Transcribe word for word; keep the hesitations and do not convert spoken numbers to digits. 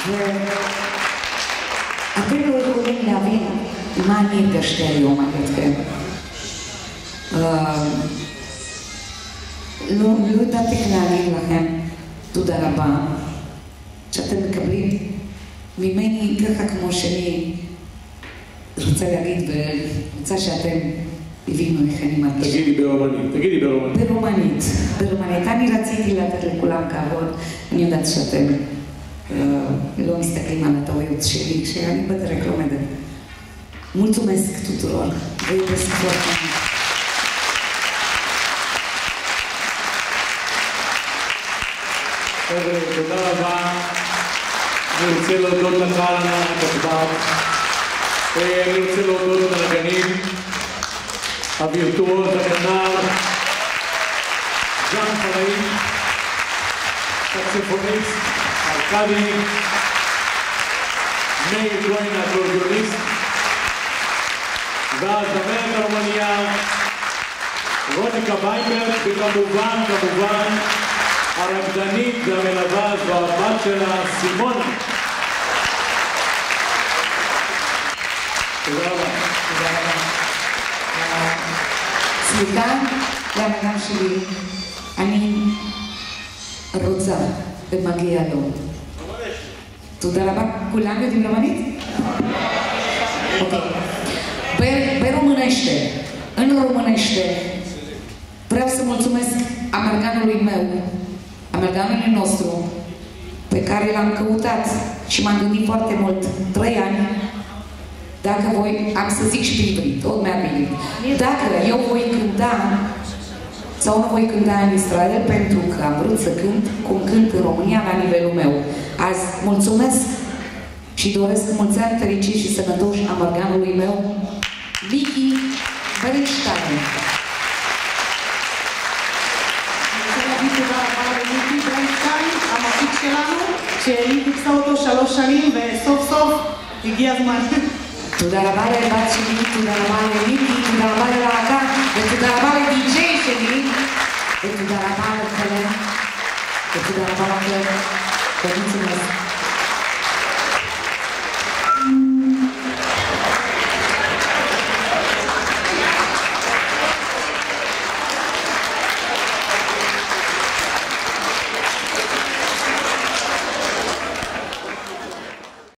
אתם לא יכולים להבין מה אני הרגשתי היום על ידכם. לא ידעתי להגיד לכם תודה רבה שאתם מקבלים ממני ככה כמו שאני רוצה להגיד ורוצה שאתם הבינו איך אני מרגישה. תגידי ברומנית, תגידי ברומנית. ברומנית, ברומנית. אני רציתי לתת לכולם כבוד. אני יודעת שאתם לא מסתכלים על הטעויות שלי כשאני בדרך לומדת. Mulțumesc tuturor. Vă iubesc foarte mult. חבר'ה, תודה רבה. אני רוצה להודות לך על הכתבת. אני רוצה להודות לנגנים, הווירטואוז, הכנר, ז'אן פראי, סקסופוניסט, ארכדי, מאיר כהן האקורדיוניסט, והזמרת הרומניה, רוניקה ויינברג, וכמובן, כמובן, הרקדנית והמלווה והבת שלה, סימונה. תודה רבה. תודה רבה. סליחה, למנהל שלי, אני רוצה ומגיע לו. תודה רבה. כולם יודעים רומנית? אוקיי. ברומânește, în românește, vreau să mulțumesc amerganului meu, amerganului nostru, pe care l-am căutat și m-am gândit foarte mult, trei ani, dacă voi, am să zic și pe ivrit, tot mi-a venit, dacă eu voi cânta sau nu voi cânta în Israel, pentru că am vrut să cânt cum cânt în România la nivelul meu. Azi mulțumesc și doresc mulți ani fericiți și sănătoși amerganului meu, Michi Bernstein. המפיק שלנו, שהיא חיפשה אותו שלוש שנים וסוף סוף הגיע הזמן. תודה רבה לבת שלי, תודה רבה למיקי, תודה רבה ללהקה, ותודה רבה לדי-ג'יי שלי, ותודה רבה לכם, ותודה רבה לכם, ותודה רבה לכם.